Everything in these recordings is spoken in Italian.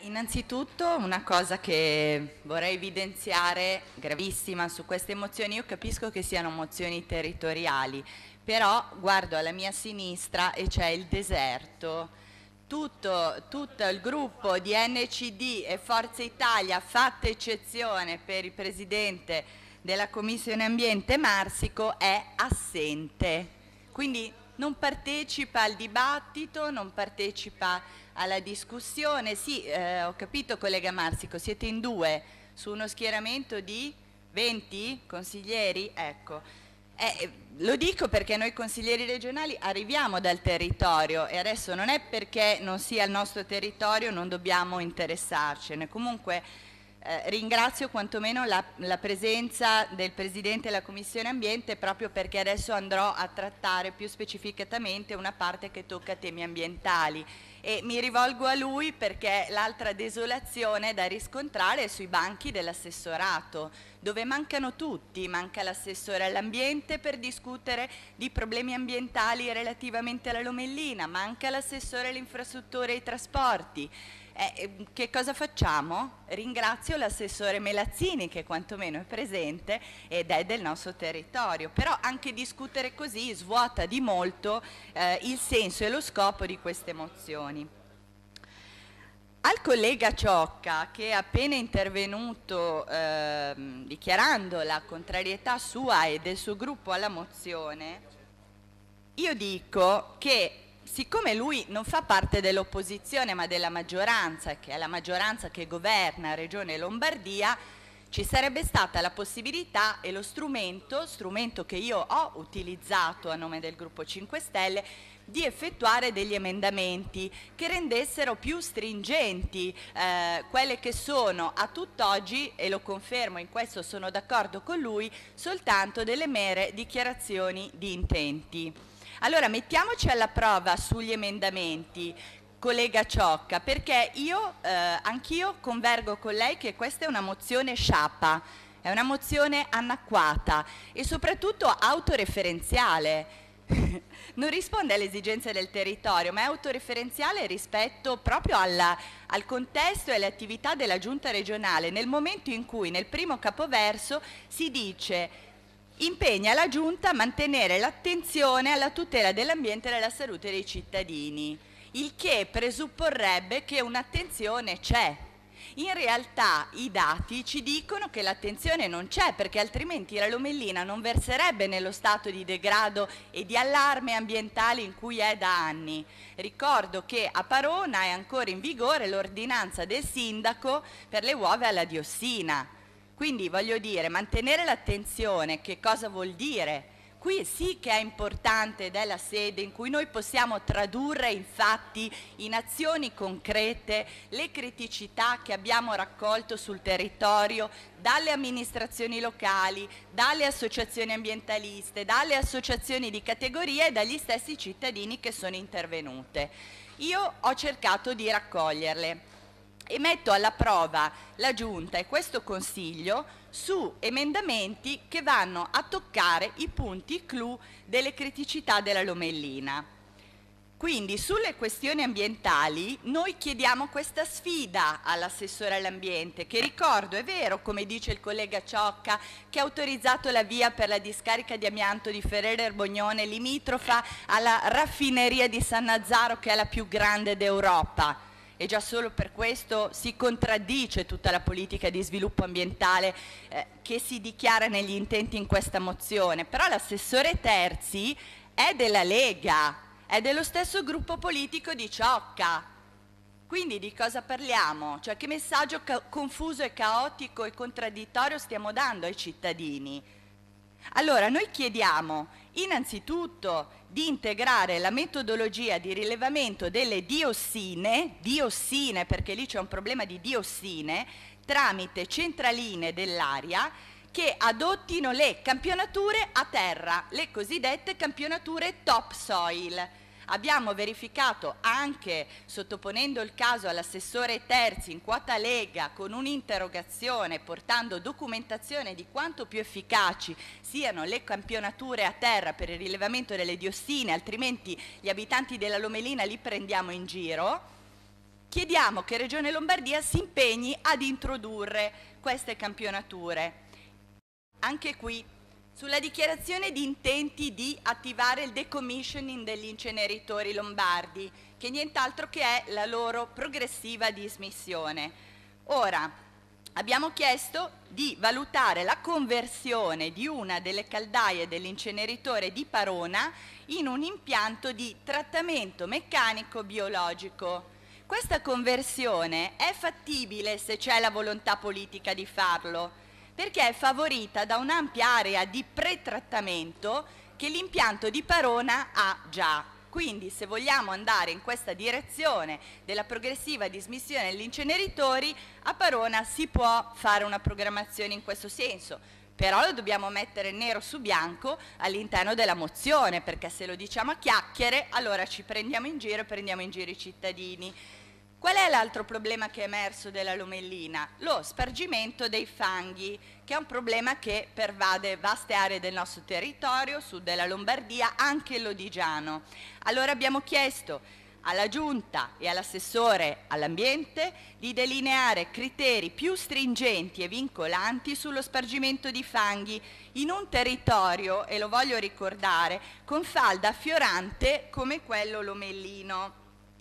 Innanzitutto una cosa che vorrei evidenziare, gravissima su queste mozioni, io capisco che siano mozioni territoriali, però guardo alla mia sinistra e c'è il deserto. Tutto il gruppo di NCD e Forza Italia, fatta eccezione per il presidente della Commissione Ambiente Marsico, è assente. Quindi non partecipa al dibattito, non partecipa alla discussione. Sì, ho capito collega Marsico, siete in due su uno schieramento di 20 consiglieri? Ecco. Lo dico perché noi consiglieri regionali arriviamo dal territorio e adesso non è perché non sia il nostro territorio non dobbiamo interessarcene. Comunque ringrazio quantomeno la presenza del Presidente della Commissione Ambiente proprio perché adesso andrò a trattare più specificatamente una parte che tocca temi ambientali e mi rivolgo a lui perché l'altra desolazione da riscontrare è sui banchi dell'assessorato, dove mancano tutti, manca l'assessore all'ambiente per discutere di problemi ambientali relativamente alla Lomellina, manca l'assessore alle infrastrutture e ai trasporti. Che cosa facciamo? Ringrazio l'assessore Melazzini che quantomeno è presente ed è del nostro territorio, però anche discutere così svuota di molto il senso e lo scopo di queste mozioni. Al collega Ciocca, che è appena intervenuto dichiarando la contrarietà sua e del suo gruppo alla mozione, io dico che siccome lui non fa parte dell'opposizione ma della maggioranza, che è la maggioranza che governa Regione Lombardia, ci sarebbe stata la possibilità e lo strumento che io ho utilizzato a nome del gruppo 5 Stelle, di effettuare degli emendamenti che rendessero più stringenti quelle che sono a tutt'oggi, e lo confermo, in questo sono d'accordo con lui, soltanto delle mere dichiarazioni di intenti. Allora mettiamoci alla prova sugli emendamenti, collega Ciocca, perché anch'io convergo con lei che questa è una mozione sciapa, è una mozione anacquata e soprattutto autoreferenziale. Non risponde alle esigenze del territorio, ma è autoreferenziale rispetto proprio al contesto e alle attività della giunta regionale, nel momento in cui nel primo capoverso si dice impegna la Giunta a mantenere l'attenzione alla tutela dell'ambiente e della salute dei cittadini, il che presupporrebbe che un'attenzione c'è. In realtà i dati ci dicono che l'attenzione non c'è, perché altrimenti la Lomellina non verserebbe nello stato di degrado e di allarme ambientale in cui è da anni. Ricordo che a Parona è ancora in vigore l'ordinanza del sindaco per le uova alla diossina. Quindi voglio dire, mantenere l'attenzione, che cosa vuol dire? Qui sì che è importante ed è la sede in cui noi possiamo tradurre infatti in azioni concrete le criticità che abbiamo raccolto sul territorio dalle amministrazioni locali, dalle associazioni ambientaliste, dalle associazioni di categoria e dagli stessi cittadini che sono intervenute. Io ho cercato di raccoglierle e metto alla prova la Giunta e questo Consiglio su emendamenti che vanno a toccare i punti clou delle criticità della Lomellina. Quindi sulle questioni ambientali noi chiediamo questa sfida all'assessore all'ambiente, che ricordo, è vero, come dice il collega Ciocca, che ha autorizzato la via per la discarica di amianto di Ferrero Erbognone limitrofa alla raffineria di San Nazzaro, che è la più grande d'Europa. E già solo per questo si contraddice tutta la politica di sviluppo ambientale che si dichiara negli intenti in questa mozione. Però l'assessore Terzi è della Lega, è dello stesso gruppo politico di Ciocca. Quindi di cosa parliamo? Cioè che messaggio confuso e caotico e contraddittorio stiamo dando ai cittadini? Allora, noi chiediamo innanzitutto di integrare la metodologia di rilevamento delle diossine perché lì c'è un problema di diossine, tramite centraline dell'aria che adottino le campionature a terra, le cosiddette campionature topsoil. Abbiamo verificato anche, sottoponendo il caso all'assessore Terzi in quota Lega, con un'interrogazione portando documentazione di quanto più efficaci siano le campionature a terra per il rilevamento delle diossine, altrimenti gli abitanti della Lomellina li prendiamo in giro. chiediamo che Regione Lombardia si impegni ad introdurre queste campionature. Anche qui, sulla dichiarazione di intenti di attivare il decommissioning degli inceneritori lombardi, che nient'altro che è la loro progressiva dismissione. Ora, abbiamo chiesto di valutare la conversione di una delle caldaie dell'inceneritore di Parona in un impianto di trattamento meccanico biologico. Questa conversione è fattibile se c'è la volontà politica di farlo, perché è favorita da un'ampia area di pretrattamento che l'impianto di Parona ha già. Quindi se vogliamo andare in questa direzione della progressiva dismissione degli inceneritori, a Parona si può fare una programmazione in questo senso, però lo dobbiamo mettere nero su bianco all'interno della mozione, perché se lo diciamo a chiacchiere allora ci prendiamo in giro e prendiamo in giro i cittadini. Qual è l'altro problema che è emerso della Lomellina? Lo spargimento dei fanghi, che è un problema che pervade vaste aree del nostro territorio, sud della Lombardia, anche il Lodigiano. Allora abbiamo chiesto alla Giunta e all'assessore all'ambiente di delineare criteri più stringenti e vincolanti sullo spargimento di fanghi in un territorio, e lo voglio ricordare, con falda affiorante come quello lomellino.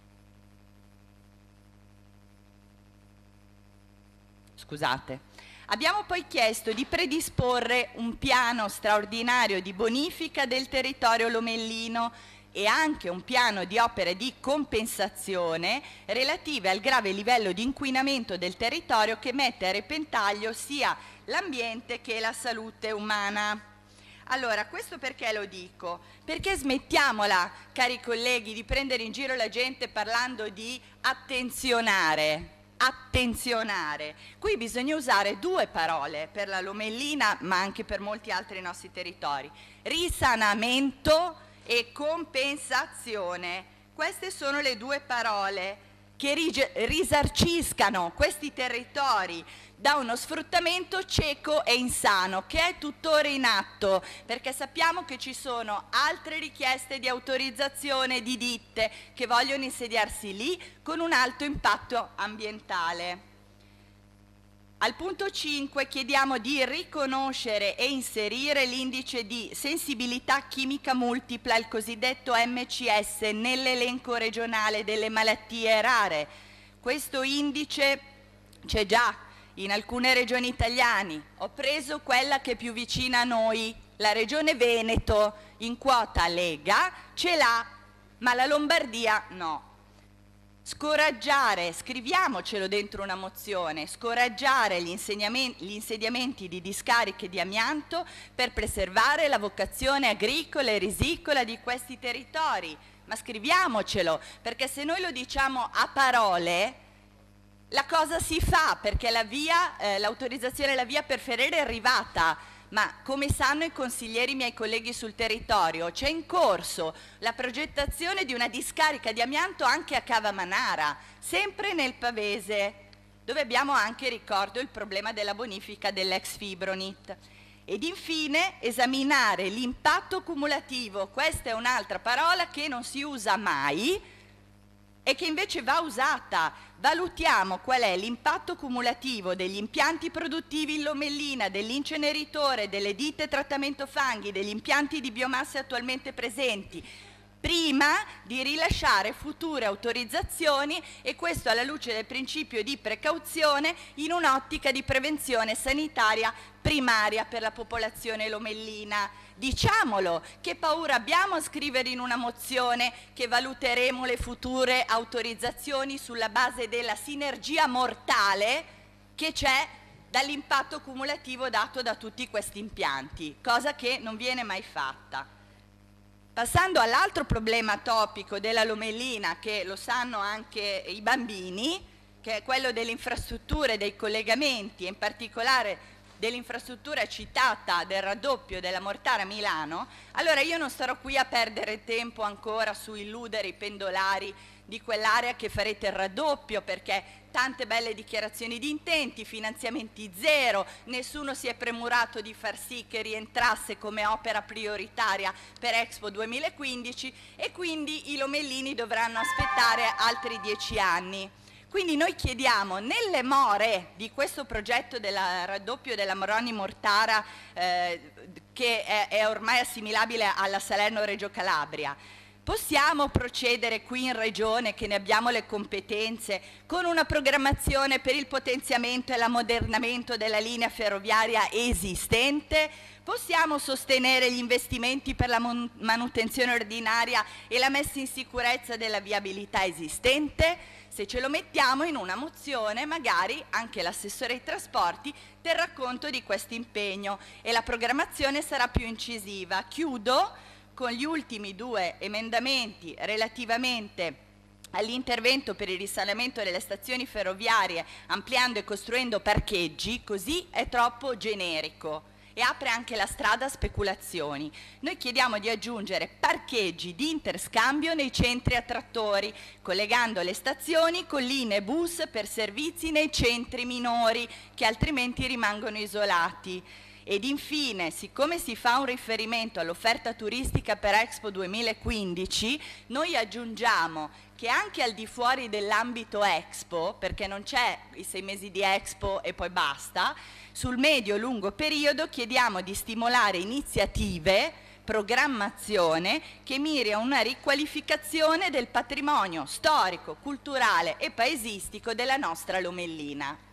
Scusate. Abbiamo poi chiesto di predisporre un piano straordinario di bonifica del territorio lomellino e anche un piano di opere di compensazione relative al grave livello di inquinamento del territorio che mette a repentaglio sia l'ambiente che la salute umana. Allora, questo perché lo dico? Perché smettiamola, cari colleghi, di prendere in giro la gente parlando di attenzionare. Attenzionare. Qui bisogna usare due parole per la Lomellina, ma anche per molti altri nostri territori: risanamento e compensazione. Queste sono le due parole che risarciscano questi territori da uno sfruttamento cieco e insano, che è tuttora in atto, perché sappiamo che ci sono altre richieste di autorizzazione di ditte che vogliono insediarsi lì con un alto impatto ambientale. Al punto 5 chiediamo di riconoscere e inserire l'indice di sensibilità chimica multipla, il cosiddetto MCS, nell'elenco regionale delle malattie rare. Questo indice c'è già in alcune regioni italiane. Ho preso quella che è più vicina a noi, la regione Veneto, in quota Lega ce l'ha, ma la Lombardia no. Scoraggiare, scriviamocelo dentro una mozione, scoraggiare gli insediamenti di discariche di amianto per preservare la vocazione agricola e risicola di questi territori. Ma scriviamocelo, perché se noi lo diciamo a parole, la cosa si fa, perché l'autorizzazione alla via per ferire è arrivata, ma come sanno i consiglieri miei colleghi sul territorio, c'è in corso la progettazione di una discarica di amianto anche a Cava Manara, sempre nel Pavese, dove abbiamo anche, ricordo, il problema della bonifica dell'ex Fibronit. Ed infine esaminare l'impatto cumulativo, questa è un'altra parola che non si usa mai e che invece va usata. Valutiamo qual è l'impatto cumulativo degli impianti produttivi in Lomellina, dell'inceneritore, delle ditte trattamento fanghi, degli impianti di biomasse attualmente presenti, prima di rilasciare future autorizzazioni, e questo alla luce del principio di precauzione in un'ottica di prevenzione sanitaria primaria per la popolazione lomellina. Diciamolo, che paura abbiamo a scrivere in una mozione che valuteremo le future autorizzazioni sulla base della sinergia mortale che c'è dall'impatto cumulativo dato da tutti questi impianti, cosa che non viene mai fatta. Passando all'altro problema topico della Lomellina, che lo sanno anche i bambini, che è quello delle infrastrutture, dei collegamenti, e in particolare dell'infrastruttura citata del raddoppio della Mortara Milano, allora io non starò qui a perdere tempo ancora su illudere i pendolari di quell'area che farete il raddoppio, perché tante belle dichiarazioni di intenti, finanziamenti zero, nessuno si è premurato di far sì che rientrasse come opera prioritaria per Expo 2015 e quindi i lomellini dovranno aspettare altri 10 anni. Quindi noi chiediamo, nelle more di questo progetto del raddoppio della Moroni-Mortara, che è ormai assimilabile alla Salerno-Reggio Calabria, possiamo procedere qui in Regione, che ne abbiamo le competenze, con una programmazione per il potenziamento e l'ammodernamento della linea ferroviaria esistente? Possiamo sostenere gli investimenti per la manutenzione ordinaria e la messa in sicurezza della viabilità esistente? Se ce lo mettiamo in una mozione, magari anche l'assessore ai trasporti terrà conto di questo impegno e la programmazione sarà più incisiva. Chiudo con gli ultimi 2 emendamenti relativamente all'intervento per il risanamento delle stazioni ferroviarie, ampliando e costruendo parcheggi. Così è troppo generico e apre anche la strada a speculazioni. Noi chiediamo di aggiungere parcheggi di interscambio nei centri attrattori, collegando le stazioni con linee bus per servizi nei centri minori, che altrimenti rimangono isolati. Ed infine, siccome si fa un riferimento all'offerta turistica per Expo 2015, noi aggiungiamo che anche al di fuori dell'ambito Expo, perché non c'è i 6 mesi di Expo e poi basta, sul medio-lungo periodo chiediamo di stimolare iniziative, programmazione che miri a una riqualificazione del patrimonio storico, culturale e paesistico della nostra Lomellina.